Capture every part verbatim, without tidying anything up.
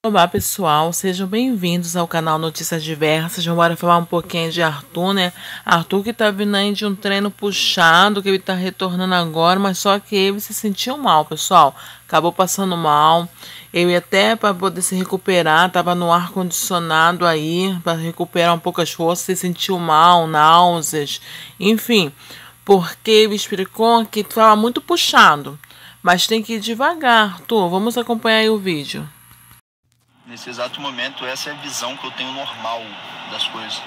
Olá pessoal, sejam bem-vindos ao canal Notícias Diversas. Vamos falar um pouquinho de Arthur, né? Arthur que tá vindo aí de um treino puxado, que ele tá retornando agora, mas só que ele se sentiu mal, pessoal. Acabou passando mal. Ele até para poder se recuperar, tava no ar condicionado aí, para recuperar um pouco as forças, se sentiu mal, náuseas, enfim. Porque ele explicou que estava muito puxado, mas tem que ir devagar. Arthur, vamos acompanhar aí o vídeo. Nesse exato momento, essa é a visão que eu tenho normal das coisas.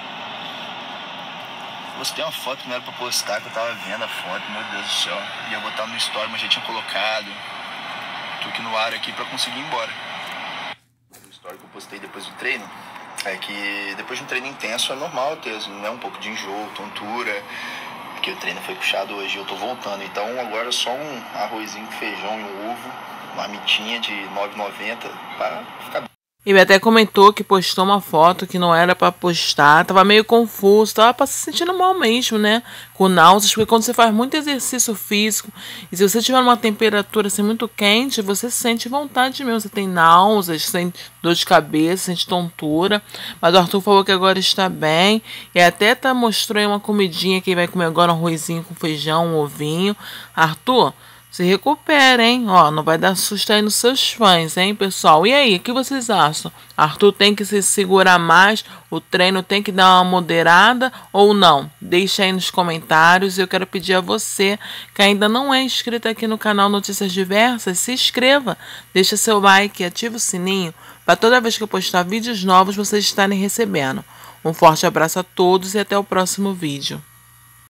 Postei uma foto que não era pra postar, que eu tava vendo a foto, meu Deus do céu. Ia botar no story, mas já tinha colocado. Tô aqui no ar aqui pra conseguir ir embora. O story que eu postei depois do treino é que depois de um treino intenso é normal ter né, um pouco de enjoo, tontura, porque o treino foi puxado hoje e eu tô voltando. Então agora só um arrozinho com feijão e um ovo, uma marmitinha de nove reais e noventa centavos para ficar bem. Ele até comentou que postou uma foto que não era para postar, tava meio confuso, tava se sentindo mal mesmo, né? Com náuseas, porque quando você faz muito exercício físico, e se você tiver uma temperatura assim muito quente, você sente vontade mesmo, você tem náuseas, sente dor de cabeça, sente tontura. Mas o Arthur falou que agora está bem, e até tá, mostrou aí uma comidinha que ele vai comer agora, um arrozinho com feijão, um ovinho. Arthur, se recupera, hein? Ó, não vai dar susto aí nos seus fãs, hein, pessoal? E aí, o que vocês acham? Arthur tem que se segurar mais? O treino tem que dar uma moderada ou não? Deixa aí nos comentários. Eu quero pedir a você que ainda não é inscrito aqui no canal Notícias Diversas, se inscreva, deixa seu like e ativa o sininho para toda vez que eu postar vídeos novos vocês estarem recebendo. Um forte abraço a todos e até o próximo vídeo.